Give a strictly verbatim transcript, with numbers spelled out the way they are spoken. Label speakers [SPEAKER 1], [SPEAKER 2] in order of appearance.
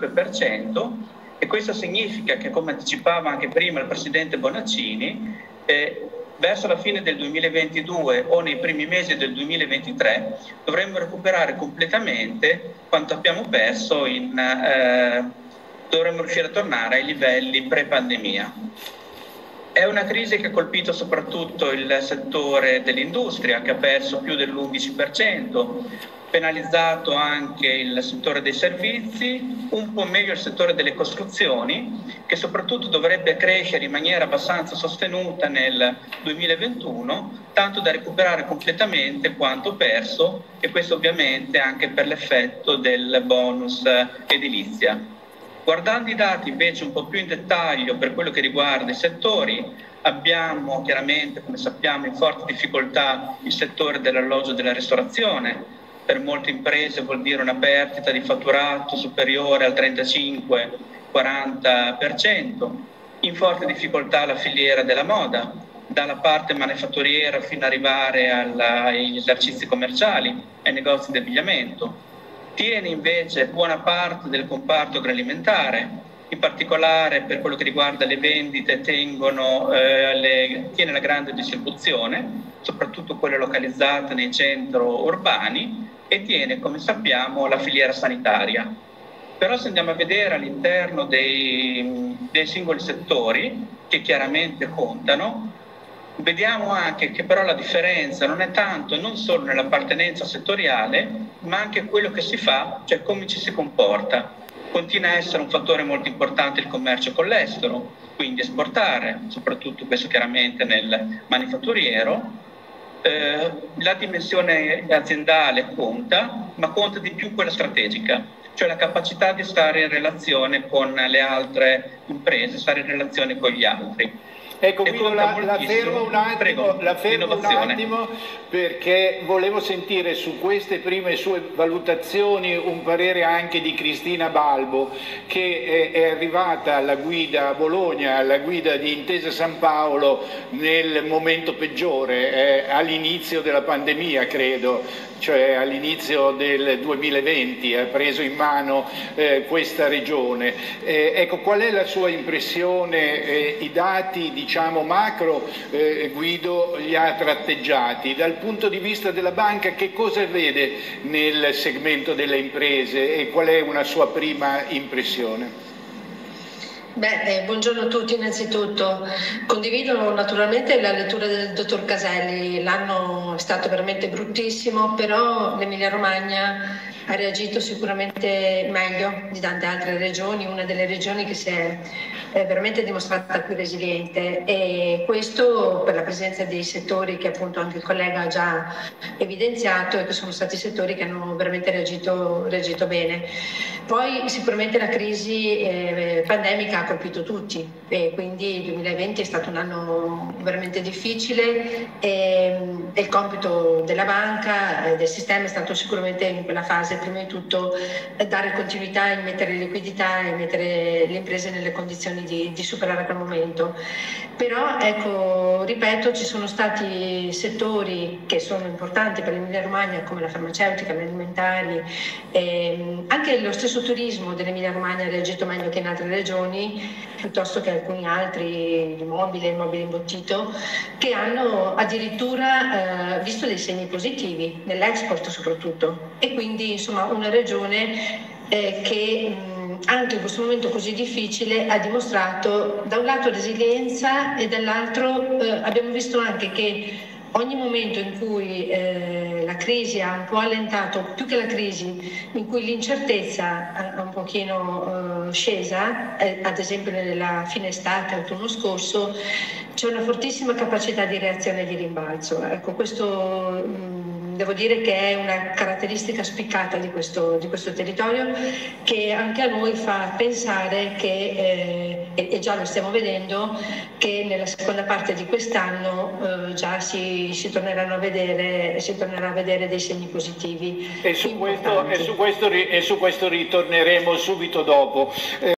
[SPEAKER 1] cinque per cento, e questo significa che, come anticipava anche prima il Presidente Bonaccini, eh, verso la fine del duemilaventidue o nei primi mesi del duemilaventitré dovremmo recuperare completamente quanto abbiamo perso, in, eh, dovremmo riuscire a tornare ai livelli pre-pandemia. È una crisi che ha colpito soprattutto il settore dell'industria, che ha perso più dell'undici per cento, penalizzato anche il settore dei servizi, un po' meglio il settore delle costruzioni, che soprattutto dovrebbe crescere in maniera abbastanza sostenuta nel duemilaventuno, tanto da recuperare completamente quanto perso, e questo ovviamente anche per l'effetto del bonus edilizia. Guardando i dati invece un po' più in dettaglio per quello che riguarda i settori, abbiamo chiaramente, come sappiamo, in forte difficoltà il settore dell'alloggio e della ristorazione. Per molte imprese vuol dire una perdita di fatturato superiore al trentacinque quaranta per cento. In forte difficoltà la filiera della moda, dalla parte manifatturiera fino ad arrivare alla, agli esercizi commerciali, ai negozi di abbigliamento. Tiene invece buona parte del comparto agroalimentare, in particolare per quello che riguarda le vendite tengono, eh, le, tiene la grande distribuzione, soprattutto quelle localizzate nei centri urbani, e tiene, come sappiamo, la filiera sanitaria. Però se andiamo a vedere all'interno dei, dei singoli settori, che chiaramente contano, vediamo anche che però la differenza non è tanto, non solo nell'appartenenza settoriale, ma anche quello che si fa, cioè come ci si comporta. Continua a essere un fattore molto importante il commercio con l'estero, quindi esportare, soprattutto questo chiaramente nel manifatturiero. Eh, la dimensione aziendale conta, ma conta di più quella strategica, cioè la capacità di stare in relazione con le altre imprese, stare in relazione con gli altri.
[SPEAKER 2] Ecco, Guido, la, la fermo un attimo, Prego, la fermo un attimo perché volevo sentire su queste prime sue valutazioni un parere anche di Cristina Balbo, che è, è arrivata alla guida a Bologna, alla guida di Intesa San Paolo nel momento peggiore, eh, all'inizio della pandemia credo, cioè all'inizio del duemilaventi, ha preso in mano eh, questa regione. Eh, ecco, qual è la sua impressione? Eh, I dati, diciamo, macro, eh, Guido li ha tratteggiati. Dal punto di vista della banca, che cosa vede nel segmento delle imprese e qual è una sua prima impressione?
[SPEAKER 3] Beh, eh, buongiorno a tutti innanzitutto. Condivido naturalmente la lettura del dottor Caselli, l'anno è stato veramente bruttissimo, però l'Emilia Romagna ha reagito sicuramente meglio di tante altre regioni, una delle regioni che si è eh, veramente dimostrata più resiliente, e questo per la presenza dei settori che appunto anche il collega ha già evidenziato e che sono stati settori che hanno veramente reagito, reagito bene. Poi sicuramente la crisi eh, pandemica ha colpito tutti e quindi il duemilaventi è stato un anno veramente difficile e, e il compito della banca e del sistema è stato sicuramente in quella fase prima di tutto dare continuità, immettere liquidità e mettere le imprese nelle condizioni di, di superare quel momento. Però ecco, ripeto, ci sono stati settori che sono importanti per l'Emilia Romagna come la farmaceutica, gli alimentari, ehm, anche lo stesso turismo dell'Emilia Romagna ha reagito meglio che in altre regioni, piuttosto che alcuni altri, l'immobile, l'immobile imbottito, che hanno addirittura eh, visto dei segni positivi nell'export soprattutto, e quindi insomma una regione eh, che mh, anche in questo momento così difficile ha dimostrato da un lato resilienza e dall'altro eh, abbiamo visto anche che ogni momento in cui eh, la crisi ha un po' allentato, più che la crisi, in cui l'incertezza è un pochino eh, scesa, eh, ad esempio nella fine estate, autunno scorso, c'è una fortissima capacità di reazione e di rimbalzo. Ecco, questo mh, devo dire che è una caratteristica spiccata di questo, di questo territorio, che anche a noi fa pensare che, eh, e, e già lo stiamo vedendo, che nella seconda parte di quest'anno eh, già si, si, torneranno a vedere, si tornerà a vedere dei segni positivi.
[SPEAKER 2] E su, questo, e, su questo, e su questo ritorneremo subito dopo. Eh,